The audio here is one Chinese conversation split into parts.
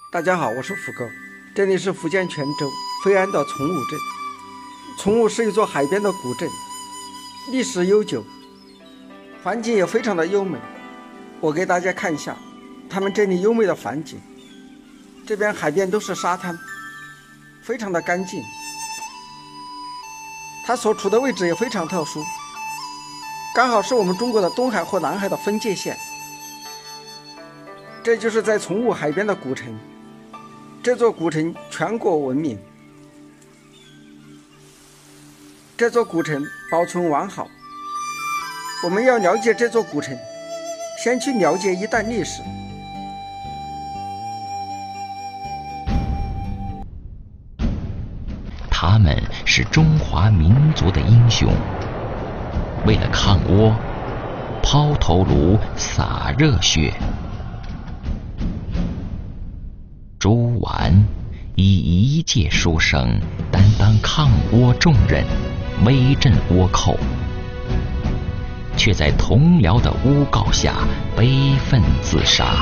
大家好，我是福哥，这里是福建泉州飞安的崇武镇。崇武是一座海边的古镇，历史悠久，环境也非常的优美。我给大家看一下他们这里优美的环境。这边海边都是沙滩，非常的干净。它所处的位置也非常特殊，刚好是我们中国的东海和南海的分界线。这就是在崇武海边的古城，这座古城全国闻名。这座古城保存完好。我们要了解这座古城，先去了解一段历史。 他们是中华民族的英雄，为了抗倭，抛头颅洒热血。朱顽以一介书生担当抗倭重任，威震倭寇，却在同僚的诬告下悲愤自杀。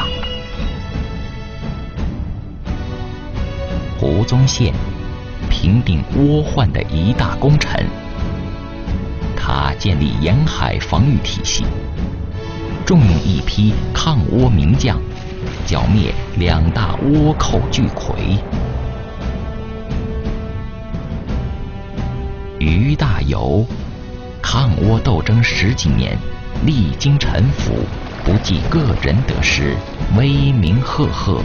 胡宗宪平定倭患的一大功臣，他建立沿海防御体系，重用一批抗倭名将，剿灭两大倭寇巨魁。于大猷抗倭斗争10几年，历经沉浮，不计个人得失，威名赫赫。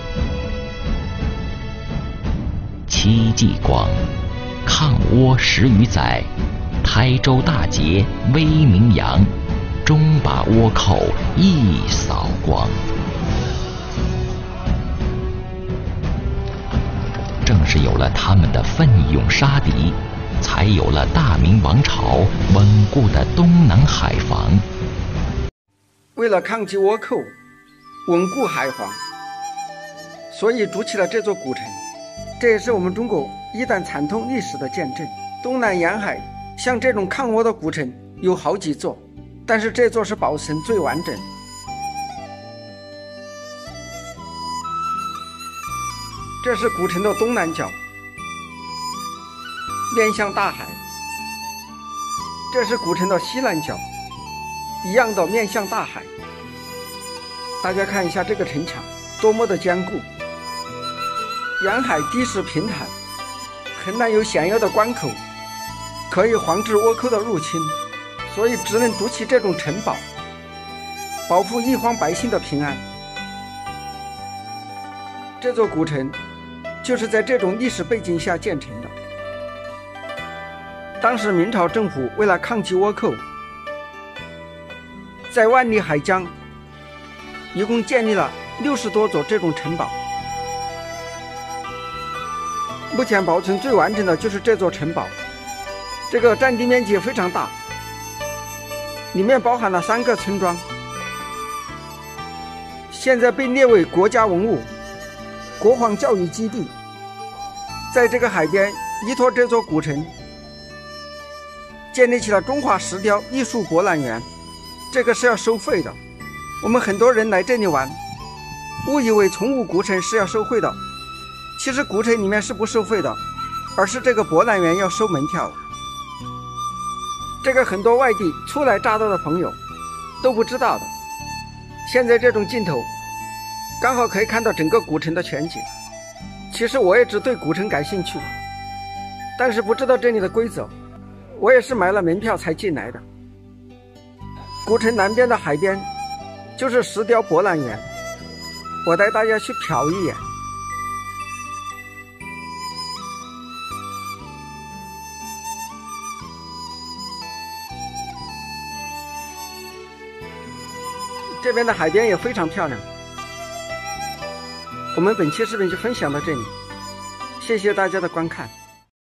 戚继光抗倭10余载，台州大捷，威名扬，终把倭寇一扫光。正是有了他们的奋勇杀敌，才有了大明王朝稳固的东南海防。 为了抗击倭寇，稳固海防，所以筑起了这座古城。这也是我们中国一段惨痛历史的见证。东南沿海像这种抗倭的古城有好几座，但是这座是保存最完整。这是古城的东南角，面向大海。这是古城的西南角，一样的面向大海。大家看一下这个城墙多么的坚固，沿海地势平坦，很难有险要的关口，可以防止倭寇的入侵，所以只能筑起这种城堡，保护一方百姓的平安。这座古城就是在这种历史背景下建成的。当时明朝政府为了抗击倭寇，在万里海疆一共建立了60多座这种城堡。目前保存最完整的就是这座城堡，这个占地面积非常大，里面包含了3个村庄，现在被列为国家文物、国防教育基地。在这个海边依托这座古城，建立起了中华石雕艺术博览园，这个是要收费的。我们很多人来这里玩，误以为崇武古城是要收费的，其实古城里面是不收费的，而是这个博览园要收门票。这个很多外地初来乍到的朋友都不知道的。现在这种镜头刚好可以看到整个古城的全景。其实我也只对古城感兴趣，但是不知道这里的规则，我也是买了门票才进来的。古城南边的海边就是石雕博览园，我带大家去瞟一眼。这边的海边也非常漂亮。我们本期视频就分享到这里，谢谢大家的观看。